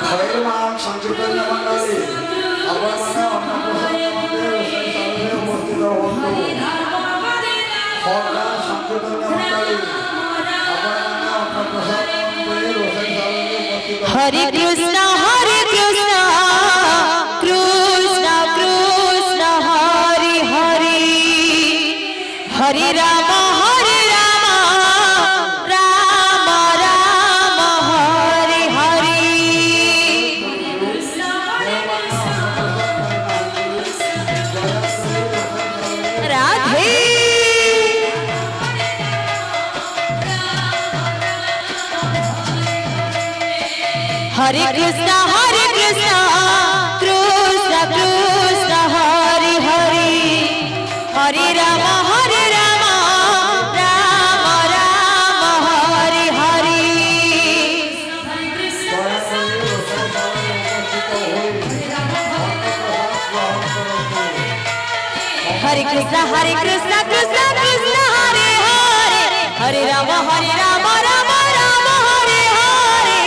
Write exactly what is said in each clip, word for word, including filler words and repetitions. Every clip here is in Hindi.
হরিনাম সংকীর্তন মণ্ডলী আপনারা অন্নপ্রসাদ উপস্থিত বন্ধু সরকার সংকীর্তন মণ্ডলী আপনারা অন্নপ্রসাদ উপস্থিত হরে কৃষ্ণ হরে কৃষ্ণ কৃষ্ণ কৃষ্ণ হরে হরে হরে রাম হরে রাম রাম রাম হরে হরে রাধে हरे कृष्ण हरे कृष्ण कृष्ण कृष्ण हरे हरे हरे राम हरे राम राम राम हरे हरे हरे कृष्ण हरे कृष्ण कृष्ण कृष्ण हरे हरे हरे राम हरे राम राम राम हरे हरे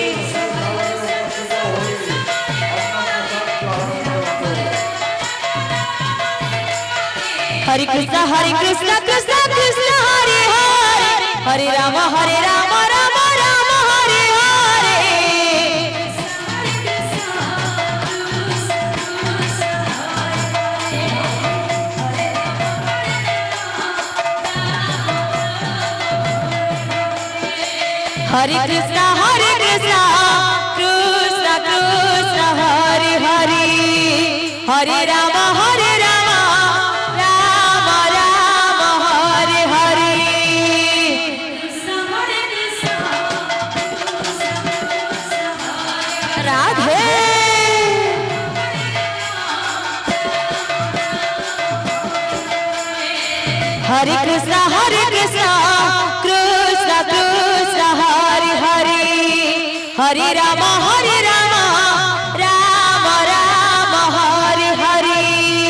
हरे कृष्ण हरे कृष्ण कृष्ण कृष्ण हरे हरे हरे राम हरे राम राम राम हरे हरे हरे कृष्ण हरे कृष्ण कृष्ण कृष्ण हरे हरे हरे राम हरे राम राम राम हरे हरे राधे हरे कृष्ण हरे कृष्ण कृष्ण कृष्ण हरे हरे हरे राम हरे राम राम राम हरे हरे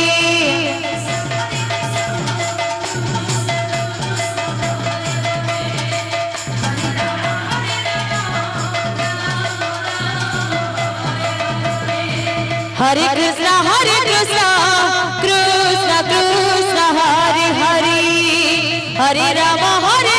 हरे कृष्ण हरे कृष्ण कृष्ण कृष्ण हरे हरे हरे राम हरे